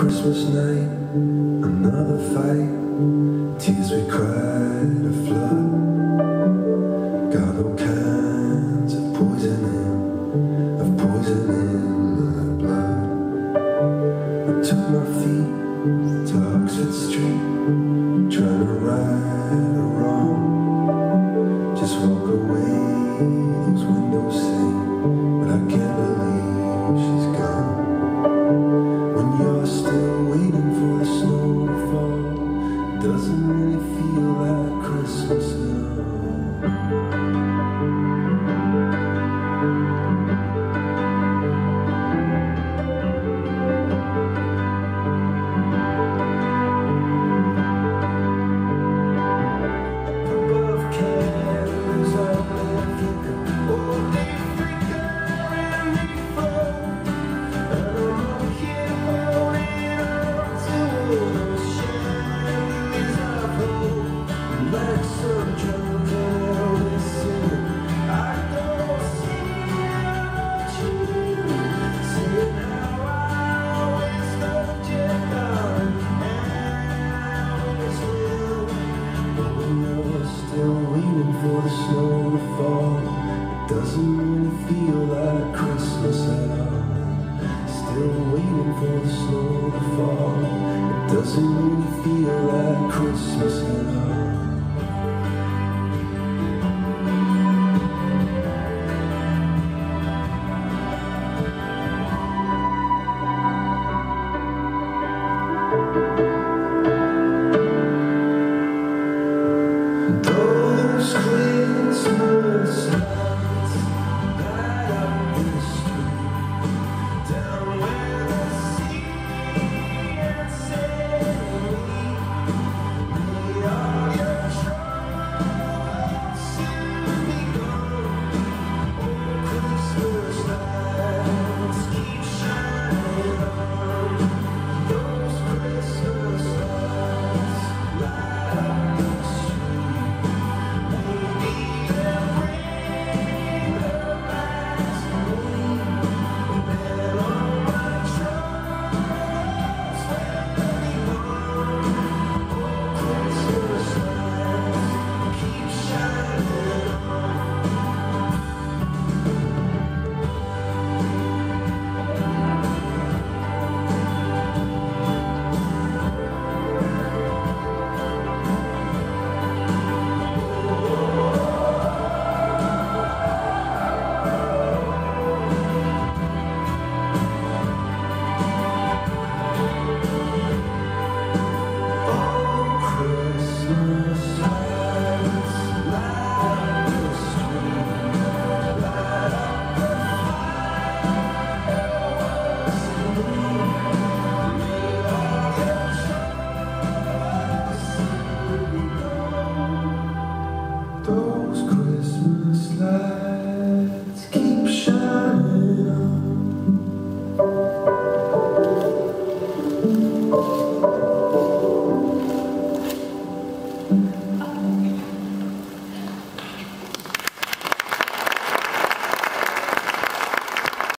Christmas night, another fight, tears we cried a flood. Got all kinds of poison in my blood. I took my feet to Oxford Street, trying to right a wrong. Just walk away, those windows say, but I can't believe she's gone. When you're still waiting for the snow to fall, it doesn't really feel like Christmas at all. For the snow to fall, it doesn't really feel like Christmas at all. Still waiting for the snow to fall, it doesn't really feel like Christmas at all.